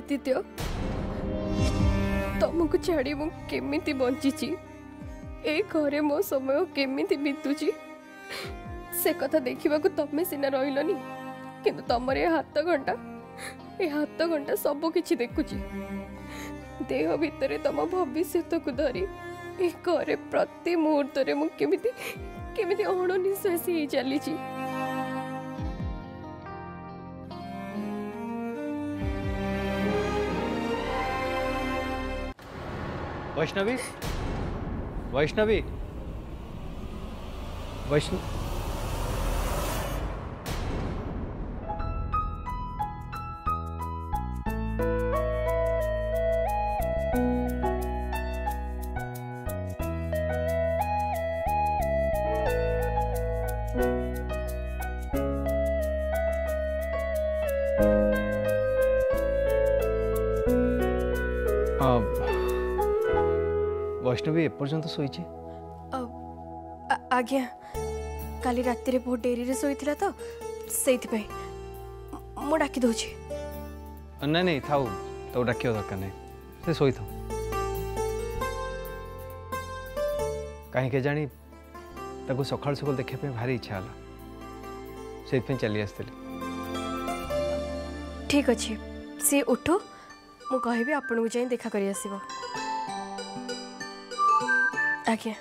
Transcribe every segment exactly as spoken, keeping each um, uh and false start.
आदित्य तुमको छाड़ी मु केमिति बंची ए घरे मो समय केमिति बीतुची से कथा देखा तमें सिना रही किंतु तुम ये हाथ घंटा ये हाथ घंटा सब किछि देखुची देह भितर तुम भविष्य को धरी ए घरे प्रति मुहूर्त मु केमिति केमिति अणनिश्वासी ही चली। वैष्णवी वैष्णवी वैष्णव वैष्णवी एपर्यंत शोचे आज्ञा काली राति रे बहुत डेरी रे शोइथिला तो सेइथि मो डाकी दउछि ना नहीं थाउ तो डाकियो दरकार नहीं से शोई था कहीं के जानी ताको सकाळ सकाळ देखिया पे भारी इच्छा हला से पे चली आस्तली। ठीक अछि से उठो मु कहबे आपन को जाई देखा करी आसीबो। आज्ञा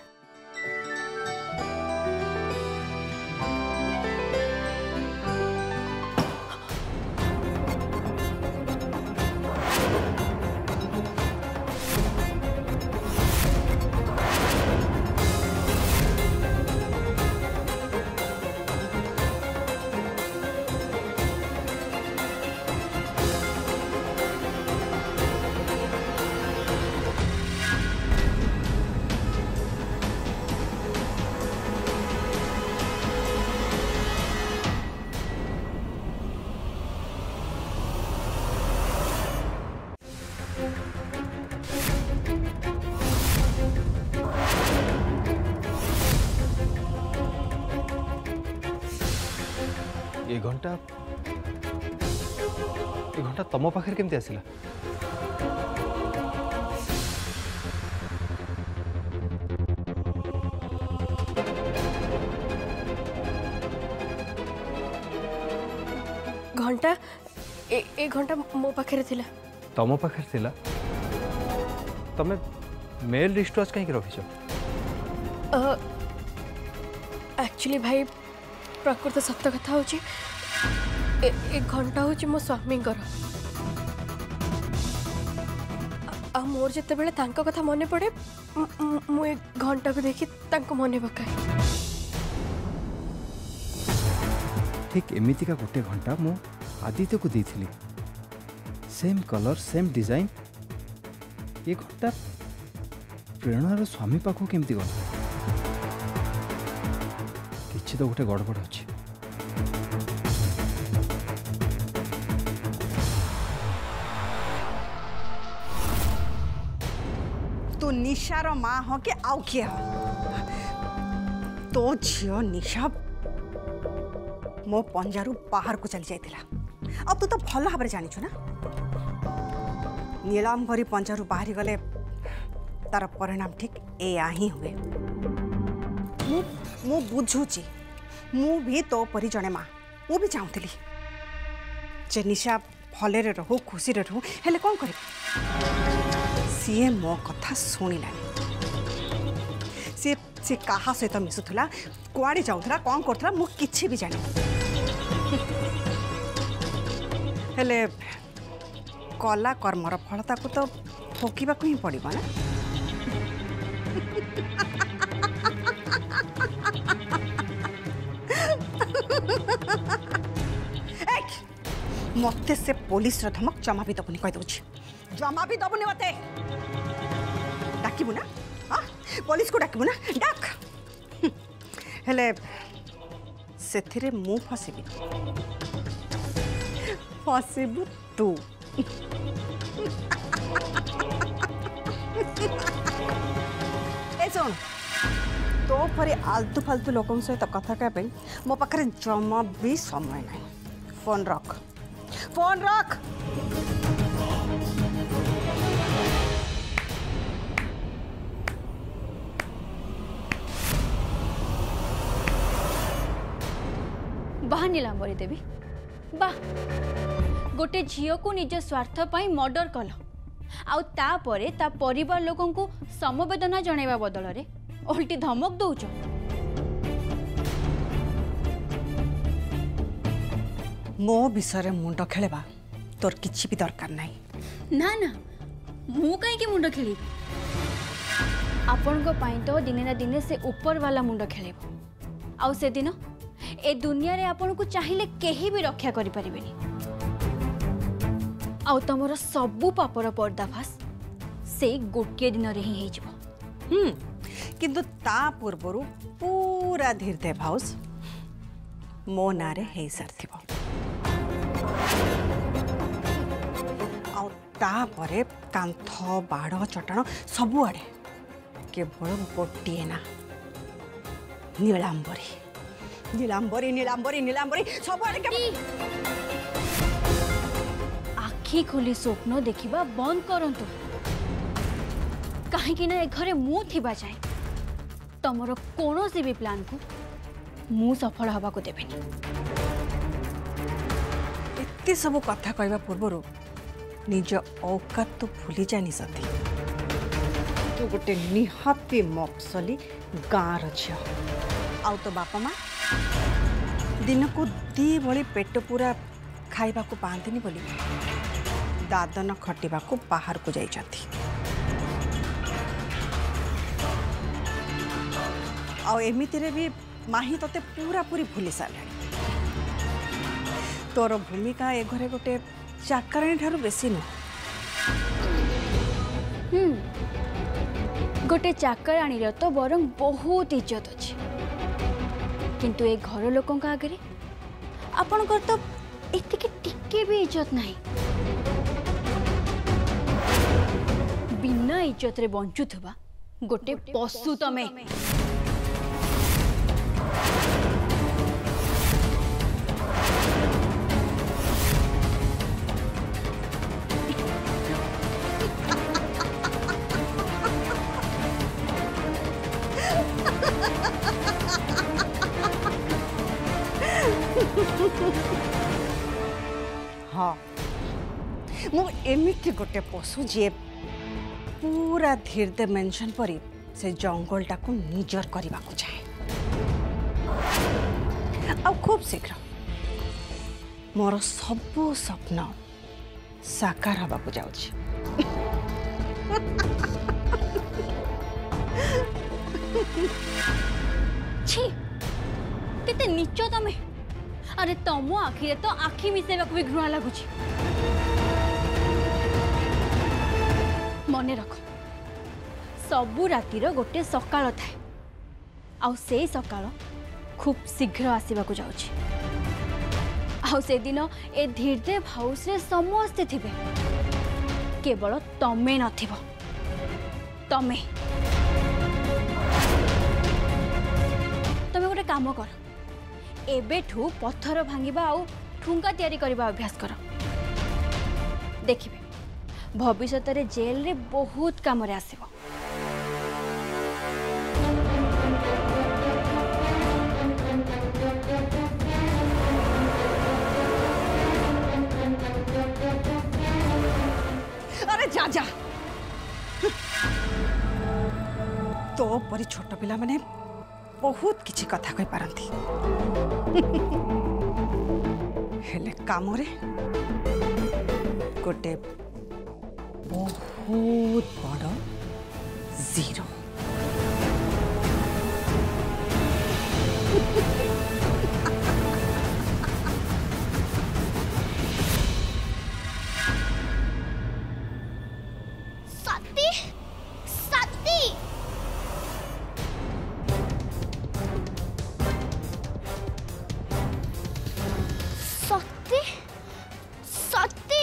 ये घंटा ये घंटा तम पाखे केमती आसिला घंटा ए, ए घंटा मो पाखे थिला तम पाखे थिला तमे मेल रिस्टवाच कहीं रखिछ एक्चुअली भाई प्रकृत सत्य कथा हूँ एक घंटा हूँ मो स्वामी मोर जिते बेले तांको कथा मन पड़े मु एक घंटा को देखी तांको मन पकाए ठीक एमिति का गोटे घंटा मु आदित्य को देथिली सेम कलर सेम डिजाइन ये घंटा प्रेरणार स्वामी पाखु केमती गला किछि तो गोटे गड़बड़ अछि। तू निशार माँ हो कि आउ किए हो तो झियो निशा मो पंजारू बाहर को चली जाइथिला अब तू तो भल भाव जानिछु ना नीलांबरी पंजारू बाहरी गले तार परिणाम ठीक एया ही हुए मु मु बुझुची मु भी तो परी जने माँ मु भी चाहूली जे निशा भले रहू खुशी रहू हेले कौन कर सी मो कथा शुणिलानी सी सी कहा सहित मिसुला कुआड़े जाऊला कौन करथला मु किछि भी जानी हेले कला कर्मर फलता को तो भोगिबा को ही पड़िबा ना मत से पुलिस धमक जमा भी दबुनि कह दूची जमा भी दबुनि मते डाकिबु ना हाँ पुलिस को डाकिबु ना डाक हेले सेथिरे मु फसिबि फसिबु तू ए सुन तो परे आलतू फालतू लोकों सहित कथा कहबे मो पाखरे जमा भी समय नहीं फोन रख फोन रख नीलांबरी देवी बा गोटे झील को निज स्वार्थ पाई मर्डर कल आउ तापरे ता परिवार लोगों को समवेदना जणाइबा बदल रे उल्टी धमक दौच। मो विषय मुंड खेलवा तोर किछि भी दरकार नहीं। ना ना मु कहीं मुंड खेल आपण तो दिने ना दिने से ऊपर वाला मुंड खेल आउ से दिन ए दुनिया रे आपण को चाहिए केही भी रक्षा करि परिबेनी आउ तमर सबु पापर पर्दाफाश से गोटे दिन रे ही हेजिबो। हम्म किंतु ता पूर्वरु पूरा धीर दे हाउस मो नारे हे सारथिबो आउ ता परे कांथ बाड़ चटाण सबु आड़े केवल गोटे ना नीलांबरी नीलांबरी नीलांबरी नीलांबरी सब आड़े आखि खोली स्वप्न देखिबा बंद करंतु कहीं ना ए घरे मु थिबा जाए तमरो कोनोसी भी प्लान को मु सफल हवा को देबेनी। एते सब कथा कहबा पूर्वरु निज औकात तो भूली जानी सती तू गोटे निहाती मफसली गाँर झील आउ तो बापा माँ दिन को दी भली पेट पूरा खाइबा को पांतिनी बोली दादन खटिबा को बाहर को जाई जाती आउ एमिति रे भी माही तते पूरा पूरी भूली सारे तोर भूमिका ए घरे गोटे चाकराणी ठारू बेसी नु हम्म गोटे चाकराणी रे तो बरं बहुत इज्जत अछि किंतु ए घर लोकन का आगे आपण कर तो एतिके टिके भी इज्जत नहीं बिना इज्जत रे बंचुथबा गोटे पशु तमे। हाँ मु एमिति गोटे पशु जे पूरा धीर दे मेंशन परी से जंगल टा को निजर करने को चाहे आ खूब शीघ्र मोर सबो स्वप्न साकार हवा को जाउछि। छी केते नीच तमे अरे तमो आखिरे तो आखि मिसेबा को भी घृणा लगुछि। मने रख सबु रातिर गोटे सकाळ थाए आउ से सकाळ खूब शीघ्र आसीबा को जाउछि आउ से दिन ए धीरदेव हाउस रे समस्ते थिबे केवल तमे नथिबो तमे तमे गोटे काम कर एबेठू पत्थर भांगिबा आउ ठुंका तैयारी करबा अभ्यास कर देखिबे भविष्य रे जेल रे बहुत काम रे आसीबो। अरे जा जा तो परी छोट पिला माने बहुत किछि कथा कहि पारंती हेले काम रे गोटे बहुत बड़ जीरो। सती सती सती सती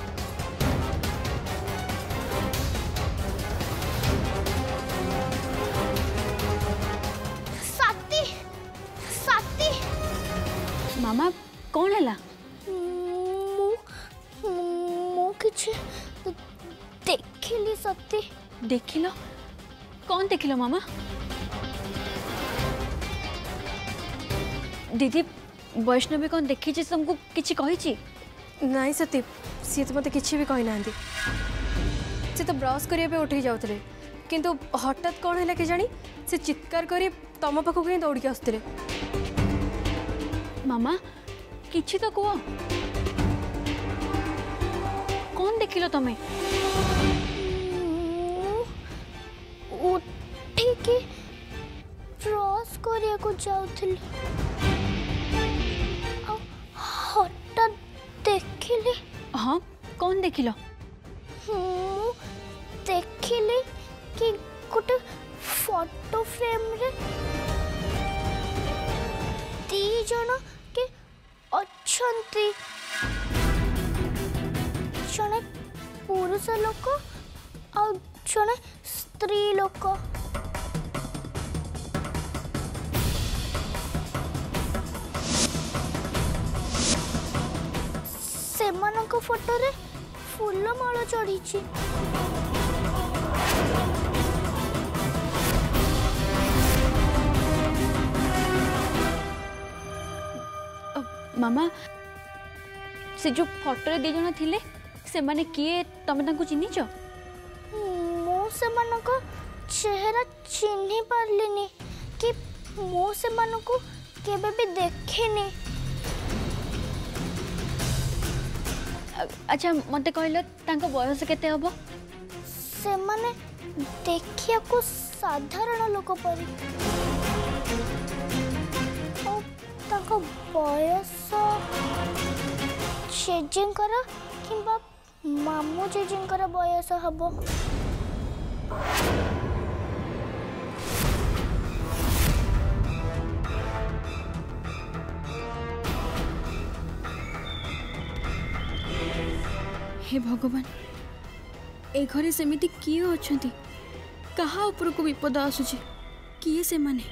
सती सती मामा कौन है मु मु किछ देखिली सती देखिल कौन देखिल मामा दीदी वैष्णवी कौन देखी तुमको किसी कही? नाई सती सी तो मत कि भी कही ना सी तो ब्रश करने उठे जाते किंतु हठात कौन है कि जानी से चित्कार कर तुम पाखक ही दौड़ के आसते। मामा किछि तो कह कौन देखिल तमें? उठिकी ब्रश करने को जाऊली हठात देखिली। हाँ कौन देखिल? देखिली कि गोटे फोटो फ्रेम रे दी जन के अच्छंती जने पुरुष लोक आ जने स्त्री लोक। सेमानक फोटो रे फूल माଳ चढ़ी। मामा से जो फोटो दी जन थिले से माने किए तमे तांको चिन्हिच? मो सेमानक चेहरा चिन्हि पारलिनी कि मो सेमानक केबे भी देखिनी। अच्छा मते कहलो तांको बयस केते हबो? से माने देखिया को साधारण लोक परी ओ ताको बयस जेजेंकर किंबा मामू जेजेंकर बयस हबो। हे भगवान ए घरे सेमिति किए अछंती? कहा ऊपर को विपद आसुची? किए से माने?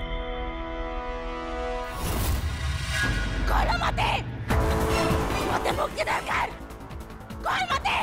कौन मते मते मुक्ति दरकार कौन मते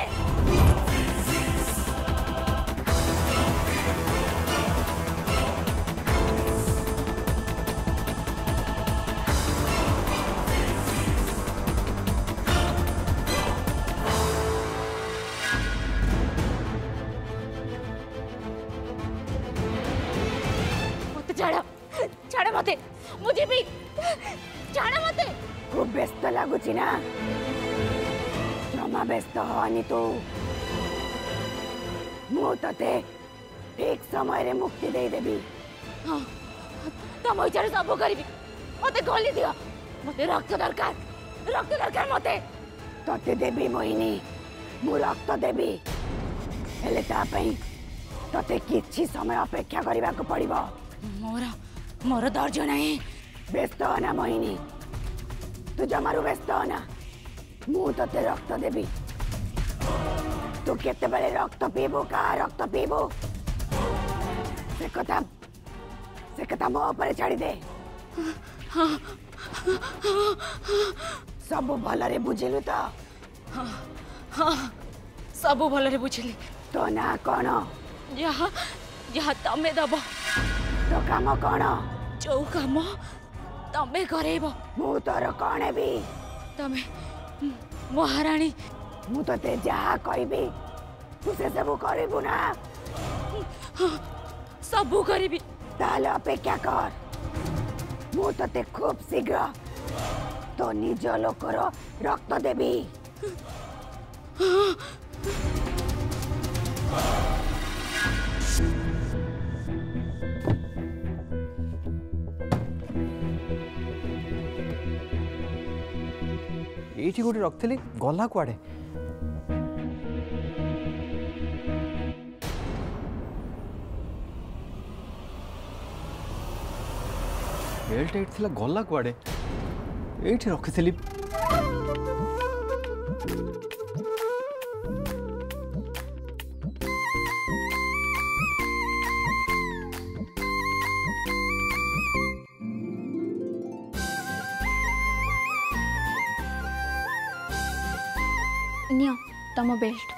मते छाड़ा छाड़ा मते मुझे भी छाड़ा मते। खूब व्यस्त लगुची ना जमा व्यस्त हनी तू मु ते ठीक समय रे मुक्ति दे देबी। हाँ तम इच्छा सब करी मते गली दियो मते रक्त दरकार रक्त दरकार मते तते देबी मोहिनी मु रक्त देबी हेले ता पई तते किछि समय अपेक्षा करबा को पड़िबो। मोर मोर धैर्य नहीं व्यस्त ना मोहिनी तू जमारू व्यस्त ना मु ते रक्त देबी। तू केते बेले रक्त पीबू का रक्त पीबू से कथा से कथा मो पर छाड़ी दे। सब भलरे बुझिलु तो? सब भलरे बुझिली। तो ना कौन जहाँ जहाँ तमें दब तो काम कौन जो काम तमें करेब मु तोर कौन भी तमें महाराणी मु ते जहाँ कहबी तू से सब करू ना? सबू करी ताले अपेक्षा कर मु ते खूब शीघ्र तो निज लोकर रक्त देवी। ये गोटे रखी गला कुआड़े बेल्ट एट थिला गला कुआड़े ये रखी नियो तम बेल्ट।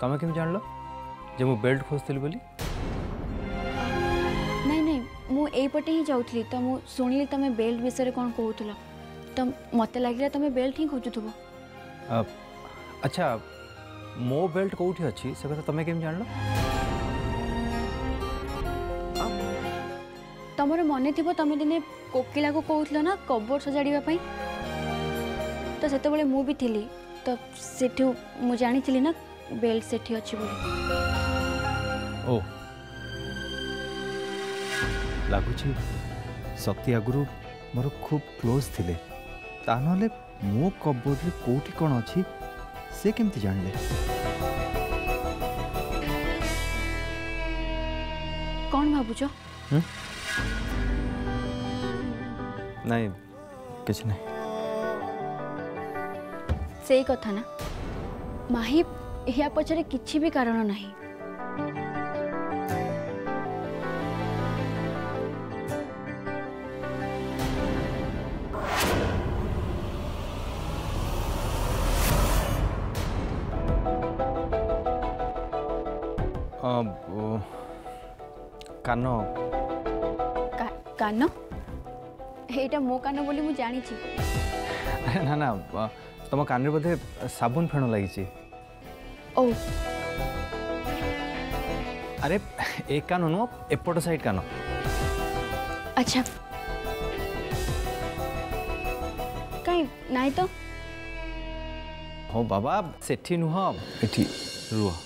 तुम केम जान जे मु बेल्ट खोजली बोली? नहीं नहीं मु एपटे ही जाऊथली तो मु सुनिली तमे बेल्ट विषय कौन कहूथलो तो मते लागिला तमे बेल्ट ही खोजुथबो। अच्छा मो बेल्ट कोठी अछि से कथा तमे केम जान? तमर मने थिबो तमे दिने कोकिला को कहूथलो ना कबोर्ड सजाड़ीबा पई तो सेते बेले मु भी थिली तो सेठू मु जानी थिली ना बेल्ट सेठी अछि बोली। ओ लगुच सती आगुरु मोर खूब क्लोज थिले तानले मो कबोर्ड रे कोठी कोन अछि से केमती जानले? कौन भाबुछ? नहीं किछ नहीं से कथा ना माही या पछरे किछि भी कारण नहीं। कान का, कान एटा मो कान बोली मु जानी छी। ना ना तुम कान बोधे साबुन फेण लगी। ओ अरे एक कान नुह एपट साइड कान। अच्छा कहीं नहीं तो हो बाबा सेठी नुह एठी रुह।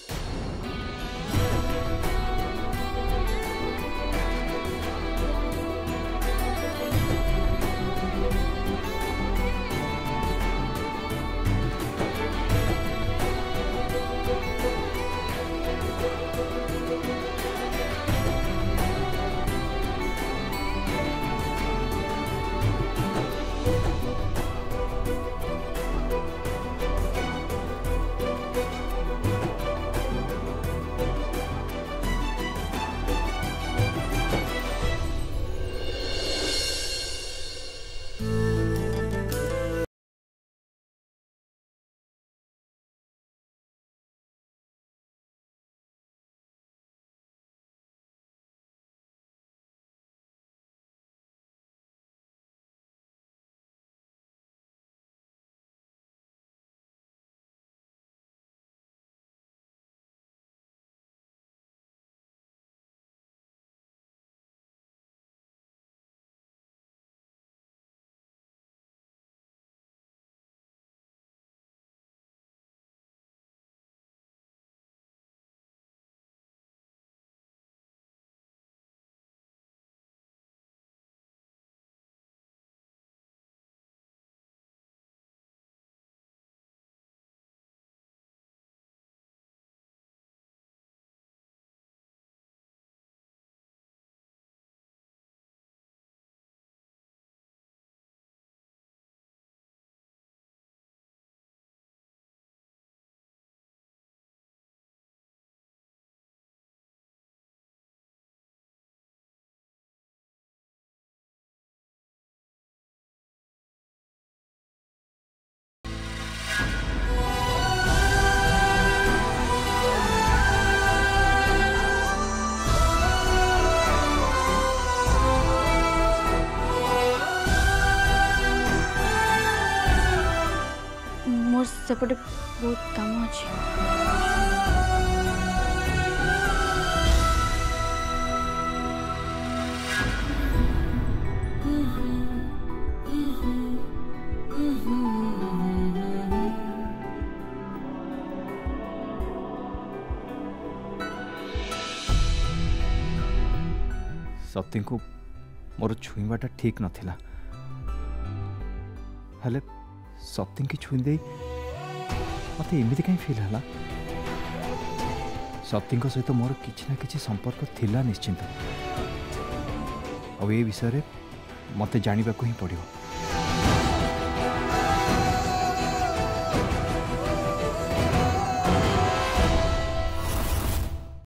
सेपटे बहुत काम अच्छे। सती को मोर छुईबाटा ठीक नथिला हेले सती की छुई दे मत एमती कहीं फिल है सती सहित मोर किसी ना किसी संपर्क थिला निश्चिंत आ विषय मत जानवा को ही पड़ो।